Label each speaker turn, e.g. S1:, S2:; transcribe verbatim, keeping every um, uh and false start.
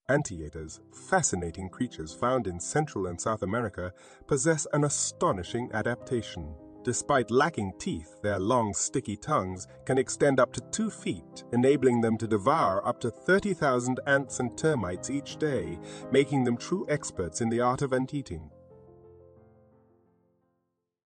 S1: Anteaters, fascinating creatures found in Central and South America, possess an astonishing adaptation. Despite lacking teeth, their long, sticky tongues can extend up to two feet, enabling them to devour up to thirty thousand ants and termites each day, making them true experts in the art of ant-eating.